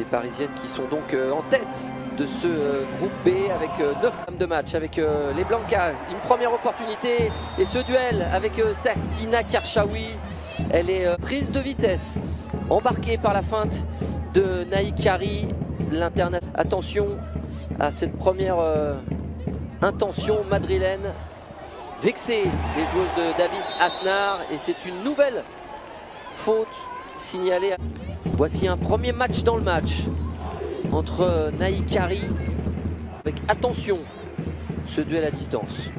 des Parisiennes qui sont donc en tête de ce groupe B avec 9 femmes de match, avec les Blancas. Une première opportunité et ce duel avec Sakina Karchaoui. Elle est prise de vitesse, embarquée par la feinte de Naïkari, l'international. Attention à cette première intention madrilène. Vexée les joueuses de Davis Asnar et c'est une nouvelle faute signalée. Voici un premier match dans le match entre Naïkari avec attention ce duel à distance.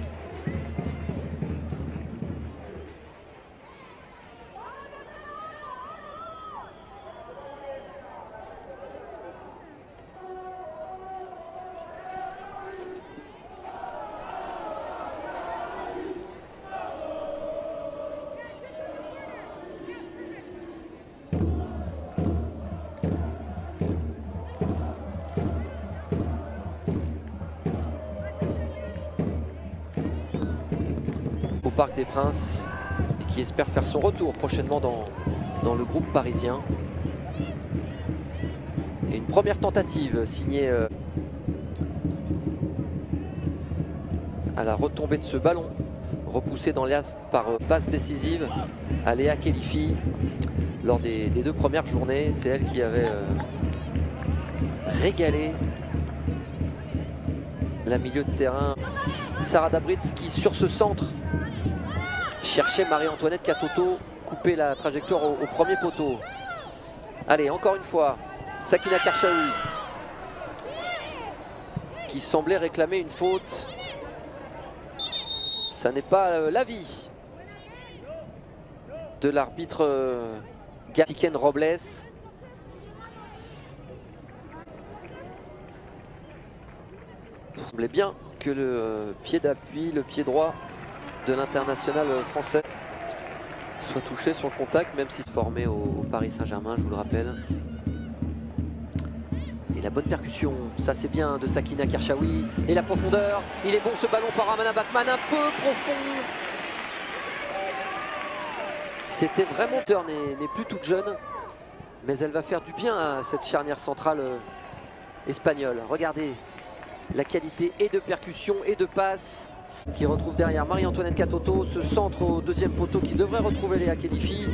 Au Parc des Princes et qui espère faire son retour prochainement dans le groupe parisien. Et une première tentative signée à la retombée de ce ballon, repoussé dans l'as par passe décisive à Léa Khelifi lors des 2 premières journées. C'est elle qui avait régalé la milieu de terrain. Sarah Dabritz qui sur ce centre cherchait Marie-Antoinette Katoto, couper la trajectoire au premier poteau. Allez, encore une fois, Sakina Karchaoui qui semblait réclamer une faute. Ça n'est pas l'avis de l'arbitre Tiken Robles. Il semblait bien que le pied d'appui, le pied droit de l'international français soit touché sur le contact, même s'il se formait au Paris Saint-Germain, je vous le rappelle. Et la bonne percussion, ça c'est bien de Sakina Karchaoui. Et la profondeur, il est bon ce ballon par Amana Batman, un peu profond. C'était vraiment... n'est plus toute jeune, mais elle va faire du bien à cette charnière centrale espagnole. Regardez la qualité et de percussion et de passe qui retrouve derrière Marie-Antoinette Katoto, ce centre au deuxième poteau qui devrait retrouver Léa Khelifi.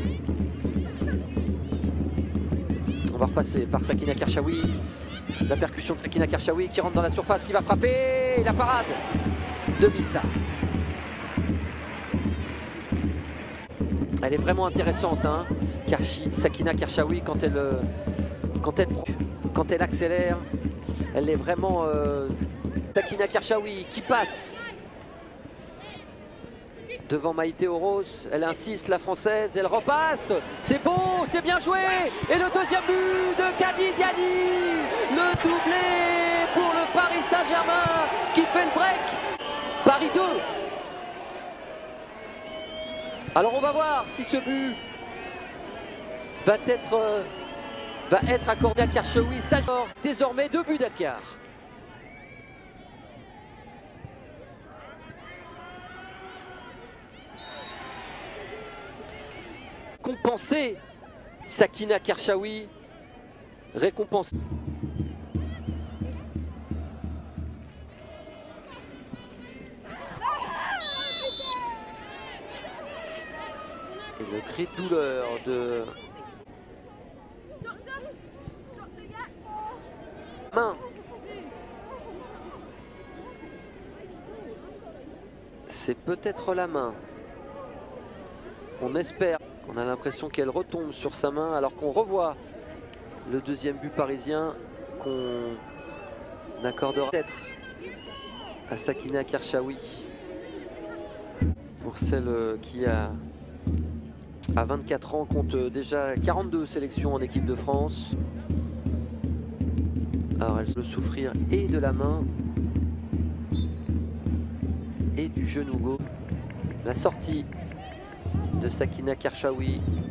On va repasser par Sakina Karchaoui. La percussion de Sakina Karchaoui qui rentre dans la surface, qui va frapper. Et la parade de Missa. Elle est vraiment intéressante, hein, Sakina Karchaoui, quand elle accélère. Elle est vraiment... Sakina Karchaoui qui passe devant Maïté Oros, elle insiste, la française, elle repasse, c'est beau, c'est bien joué, et le deuxième but de Kadi Diani, le doublé pour le Paris Saint-Germain qui fait le break. Paris 2. Alors on va voir si ce but va être accordé à Karchaoui. Ça sort désormais 2 buts d'écart. Compenser Sakina Karchaoui, récompense. Et le cri de douleur de main. C'est peut-être la main. On espère. On a l'impression qu'elle retombe sur sa main alors qu'on revoit le deuxième but parisien qu'on accordera peut-être à Sakina Karchaoui. Pour celle qui à 24 ans compte déjà 42 sélections en équipe de France. Alors elle peut souffrir et de la main et du genou gauche. La sortie de Sakina Karchaoui